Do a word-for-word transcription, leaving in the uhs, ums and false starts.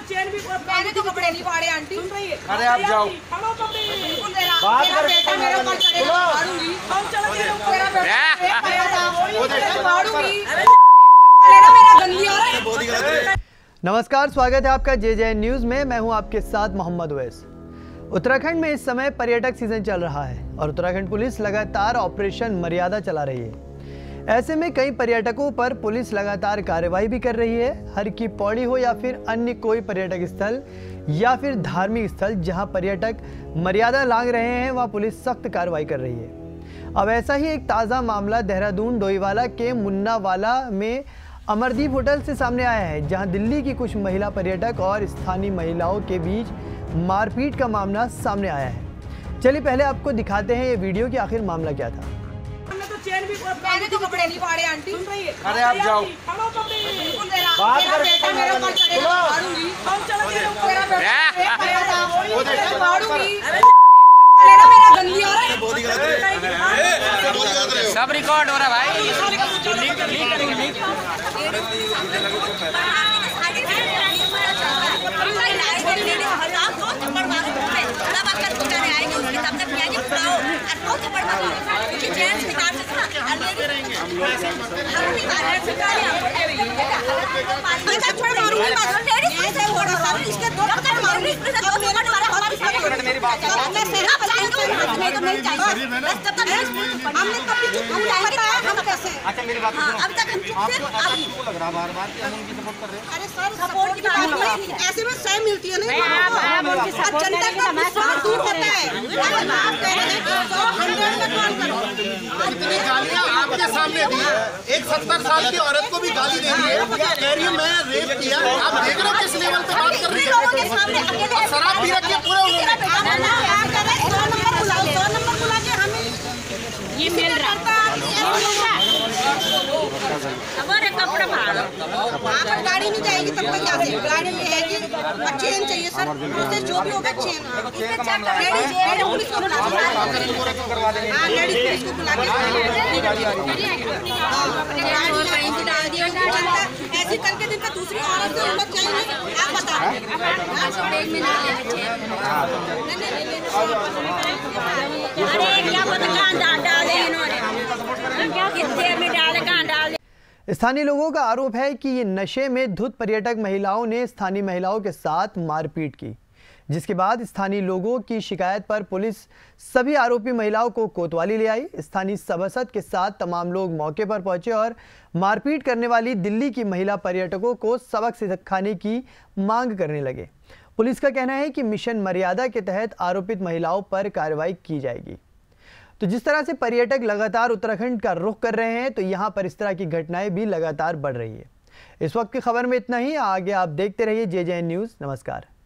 चैन भी मैंने तो कपड़े नहीं फाड़े आंटी। सुन रही है? अरे आप जाओ। बिल्कुल मेरा मेरा बेटा मेरे ऊपर चढ़ेगा मारूंगी। हम चलो तेरे ऊपर मेरा बेटा मारूंगी। मेरा मेरा गंदी औरत। नमस्कार, स्वागत है आपका जे जे न्यूज़ में। मैं हूं आपके साथ मोहम्मद उवैस। उत्तराखंड में इस समय पर्यटक सीजन चल रहा है और उत्तराखंड पुलिस लगातार ऑपरेशन मर्यादा चला रही है। ऐसे में कई पर्यटकों पर पुलिस लगातार कार्रवाई भी कर रही है। हर की पौड़ी हो या फिर अन्य कोई पर्यटक स्थल या फिर धार्मिक स्थल जहां पर्यटक मर्यादा लांघ रहे हैं, वहां पुलिस सख्त कार्रवाई कर रही है। अब ऐसा ही एक ताज़ा मामला देहरादून डोईवाला के मुन्नावाला में अमरदीप होटल से सामने आया है, जहां दिल्ली की कुछ महिला पर्यटक और स्थानीय महिलाओं के बीच मारपीट का मामला सामने आया है। चलिए पहले आपको दिखाते हैं ये वीडियो कि आखिर मामला क्या था। चैन भी मैंने तो कपड़े नहीं फाड़े आंटी। सुन रही है? अरे आप जाओ। बिल्कुल मेरा मेरा बेटा मेरे ऊपर चढ़ेगा मारूंगी। हम चलो तेरे ऊपर मेरा बेटा मारूंगी। मेरा मेरा गंदी औरत। सब रिकॉर्ड हो रहा भाई। अच्छा मेरी बात सुनो। अब तक हम चुप थे। आपको लग रहा बार बार कि हम उनकी सपोर्ट कर रहे हैं? अरे सर सपोर्ट की बात नहीं, ऐसे में सह मिलती है नहीं। अब जनता का विश्वास दूर होता है। अगर आप कह रहे हैं तो हंड्रेड में कॉल करो। इतनी गालियां आपके सामने दी, एक सत्तर साल की औरत को भी गाली दे रही है, कह रही है मैं रेप किया। आप देख रहे हो किस लेवल पे बात कर रही है। लोगों के सामने अकेले शराब पी रखी है पूरे उन्होंने। सौ नंबर बुलाओ, सौ नंबर बुला के हमें ये मिल रहा हमारे कपड़े फाड़ो। वहाँ पर गाड़ी नहीं जाएगी तब तक यहाँ से गाड़ी रहेगी। चेन चाहिए सर, प्रोसेस जो भी होगा चेन। लेडीज लेडीज पुलिस को बुला के हाँ लेडीज पुलिस को बुला के डाल दिया। ऐसी करके दिन का दूसरी औरत से उलट जाएंगे। आप बताओ अरे क्या पता डाले इन्होंने, कितने में डाले कहाँ डाले। स्थानीय लोगों का आरोप है कि ये नशे में धुत पर्यटक महिलाओं ने स्थानीय महिलाओं के साथ मारपीट की, जिसके बाद स्थानीय लोगों की शिकायत पर पुलिस सभी आरोपी महिलाओं को कोतवाली ले आई। स्थानीय सभासद के साथ तमाम लोग मौके पर पहुंचे और मारपीट करने वाली दिल्ली की महिला पर्यटकों को सबक सिखाने की मांग करने लगे। पुलिस का कहना है कि मिशन मर्यादा के तहत आरोपित महिलाओं पर कार्रवाई की जाएगी। तो जिस तरह से पर्यटक लगातार उत्तराखंड का रुख कर रहे हैं, तो यहाँ पर इस तरह की घटनाएं भी लगातार बढ़ रही है। इस वक्त की खबर में इतना ही। आगे आप देखते रहिए जे जे न्यूज़। नमस्कार।